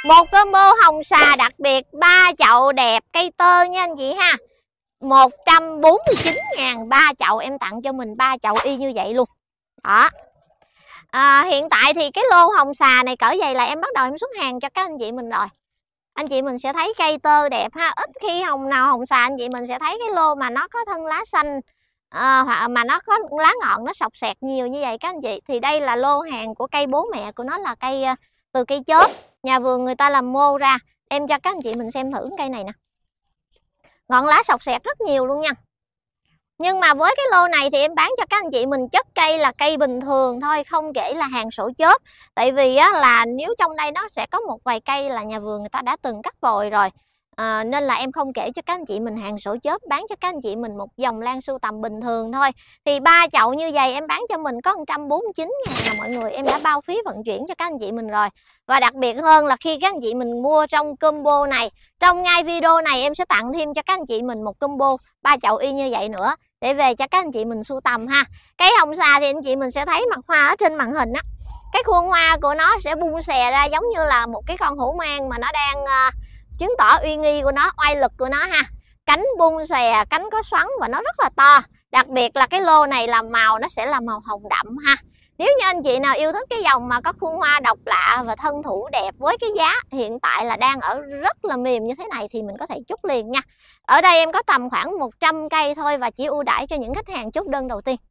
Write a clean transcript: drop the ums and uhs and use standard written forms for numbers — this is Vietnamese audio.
Một combo hồng xà đặc biệt 3 chậu đẹp cây tơ nha anh chị ha. 149.000 3 chậu, em tặng cho mình 3 chậu y như vậy luôn. Đó. Hiện tại thì cái lô hồng xà này cỡ vậy là em bắt đầu em xuất hàng cho các anh chị mình rồi. Anh chị mình sẽ thấy cây tơ đẹp ha. Ít khi hồng xà anh chị mình sẽ thấy cái lô mà nó có thân lá xanh, hoặc mà nó có lá ngọn nó sọc sẹt nhiều như vậy các anh chị. Thì đây là lô hàng của cây bố mẹ của nó là cây từ cây chớp, nhà vườn người ta làm mô ra. Em cho các anh chị mình xem thử cây này nè, ngọn lá sọc sẹt rất nhiều luôn nha. Nhưng mà với cái lô này thì em bán cho các anh chị mình chất cây là cây bình thường thôi, không kể là hàng sổ chớp. Tại vì á, là nếu trong đây nó sẽ có một vài cây là nhà vườn người ta đã từng cắt vồi rồi, nên là em không kể cho các anh chị mình hàng sổ chớp, bán cho các anh chị mình một dòng lan sưu tầm bình thường thôi. Thì 3 chậu như vậy em bán cho mình có 149.000 là mọi người, em đã bao phí vận chuyển cho các anh chị mình rồi. Và đặc biệt hơn là khi các anh chị mình mua trong combo này, trong ngay video này em sẽ tặng thêm cho các anh chị mình một combo 3 chậu y như vậy nữa, để về cho các anh chị mình sưu tầm ha. Cây hồng xà thì anh chị mình sẽ thấy mặt hoa ở trên màn hình á, cái khuôn hoa của nó sẽ bung xè ra giống như là một cái con hổ mang mà nó đang chứng tỏ uy nghi của nó, oai lực của nó ha. Cánh bung xè, cánh có xoắn và nó rất là to. Đặc biệt là cái lô này là màu nó sẽ là màu hồng đậm ha. Nếu như anh chị nào yêu thích cái dòng mà có khuôn hoa độc lạ và thân thủ đẹp với cái giá hiện tại là đang ở rất là mềm như thế này thì mình có thể chốt liền nha. Ở đây em có tầm khoảng 100 cây thôi và chỉ ưu đãi cho những khách hàng chốt đơn đầu tiên.